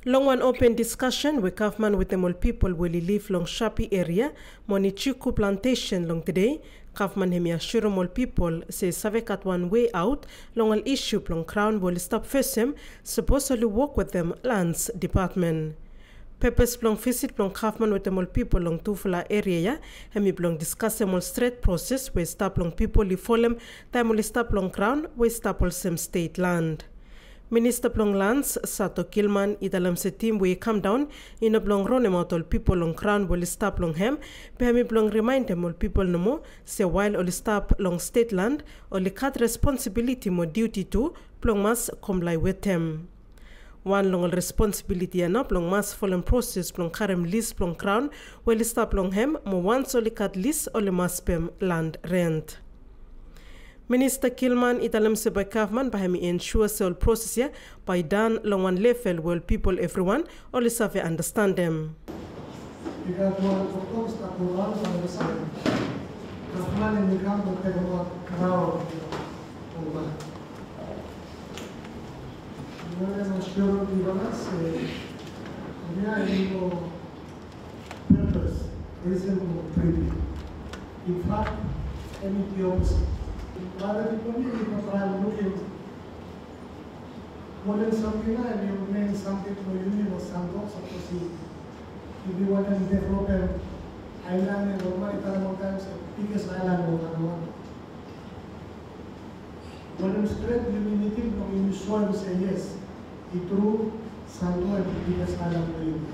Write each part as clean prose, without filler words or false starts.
Long one open discussion with Kaufman with the Mol people will live long Shapi area, Monichuku plantation long today. Kaufman hemi assure Mol people say save at one way out, long al issue long Crown will stop first him, supposedly work with them lands department. Peppers plong visit plong Kaufman with the Mol people long Tufula area, hemi plong discuss the Mol straight process where stop long people li folem, time will stop long Crown, where stop all some state land. Minister plong lands Sato Kilman italam se team we come down in a plong ronem all people long Crown will stop long hem pemi plong remind them all people no more say while all stop long state land only cut responsibility more duty to plong mas comply with them. One long responsibility and up long mas fallen process plong karem lease plong Crown will stop long hem mo once only cut lease only mas pem land rent. Minister Kilman italam se by Kaufman by him ensure all process ya by done long one level where people everyone only have understand them. In fact, rather people because I am looking more than something and you mean something for you or something suppose if you want to develop an island and normal times biggest island of the world. When straight you from you sure to say yes, it true Santo and the biggest island for you.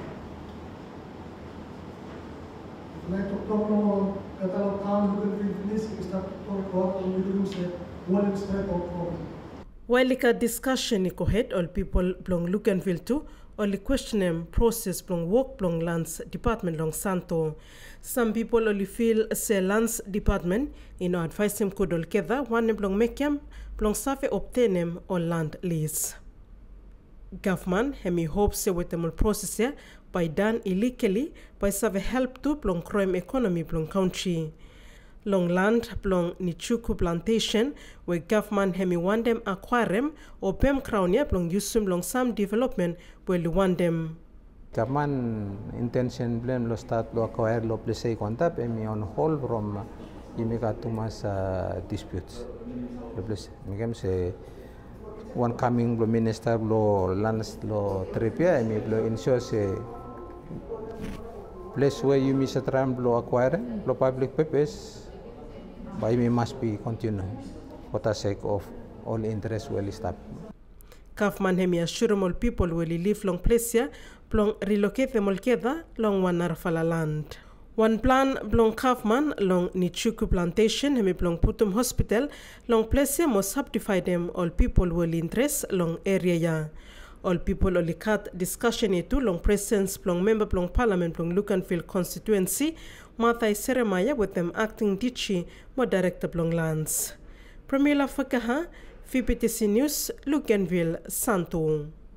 Like to talk about Catalog town, Luganville, we start to talk about and we do say one straight out problem. While a discussion iko head all people belong Luganville too, only question them process belong work belong lands department long Santo. Some people only feel say lands department advise them could all together one belong make them belong safe obtain them or land lease. Government hemi hopes say with them all process here by done illegally by save help to plong crime economy plong country. Long land plong Nichuku plantation where government hemi want them acquire them or pem crown ya plong usum long some development where you want them. Government intention blame lo start lo acquire lo place kontap emi on hold from imika tumas disputes. Lo place migam se one coming lo minister lo lands lo tripia emi lo ensure se place where you miss a tram blow acquire blow public purpose by me must be continue for the sake of all interest well stop. Kaufman hemi assure all people will live long place ya plong relocate them all together long one narfala land. One plan blong Kaufman long Nichuku plantation hemi plong Putum hospital long place ya must subdivide them all people will interest long area ya. All people only cut discussion itu long presence plong member plong parliament plong Luganville constituency Mathai Seremaya with them acting dichi mo director plong lands. Pramila Fakaha, VBTC News, Luganville, Santo.